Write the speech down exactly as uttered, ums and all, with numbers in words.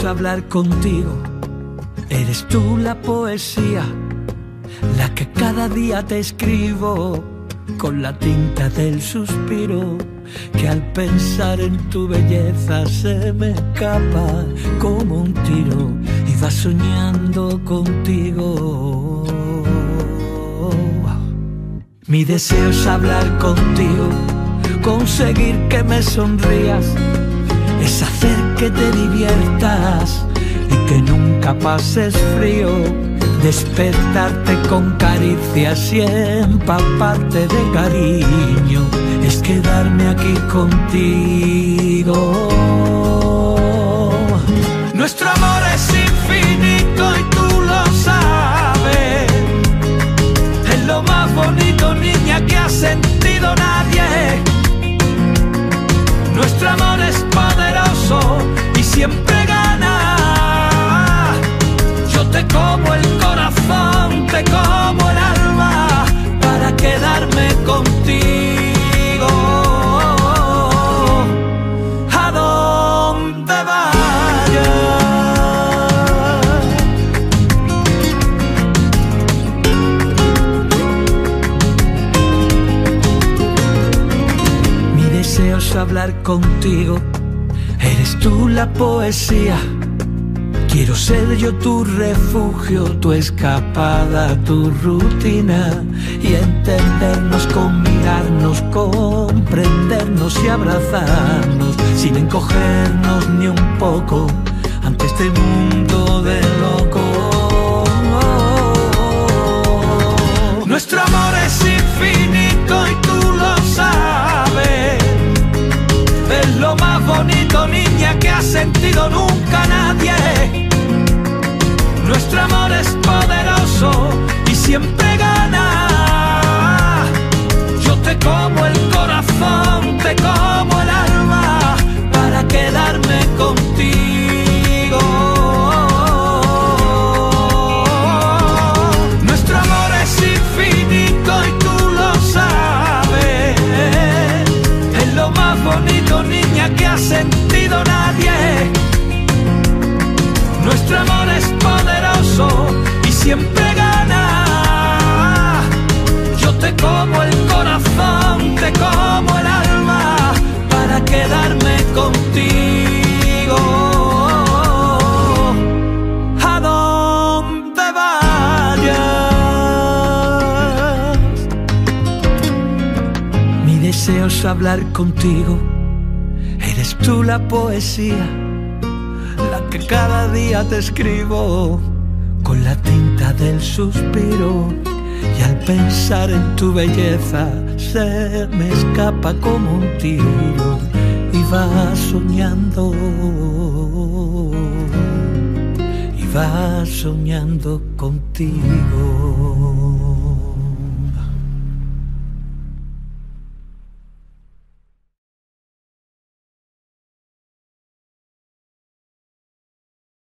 hablar contigo. Eres tú la poesía, la que cada día te escribo con la tinta del suspiro, que al pensar en tu belleza se me escapa como un tiro y va soñando contigo. Mi deseo es hablar contigo, conseguir que me sonrías, es hacer que te diviertas y que nunca pases frío, despertarte con caricias y empaparte de cariño, es quedarme aquí contigo. Nuestro amor es infinito y tú lo sabes, es lo más bonito, niña, que ha sentido nadie. Nuestro amor es poderoso y siempre gana. Yo te como el corazón, te como el alma, para quedarme contigo. A donde vayas. Mi deseo es hablar contigo. Eres tú la poesía. Quiero ser yo tu refugio, tu escapada, tu rutina, y entendernos con mirarnos, comprendernos y abrazarnos, sin encogernos ni un poco ante este mundo de locos. Nuestro amor es infinito y tú lo sabes, es lo más bonito, niña, que ha sentido nunca nadie. Nuestro amor es poderoso y siempre gana. Yo te como el corazón, te como el alma, para quedarme contigo. Nuestro amor es infinito y tú lo sabes, es lo más bonito, niña, que ha sentido nadie. Nuestro amor es poderoso y siempre gana. Yo te como el corazón, te como el alma, para quedarme contigo. A donde vayas. Mi deseo es hablar contigo. Eres tú la poesía, la que cada día te escribo con la tinta del suspiro, y al pensar en tu belleza se me escapa como un tiro y va soñando, y va soñando contigo.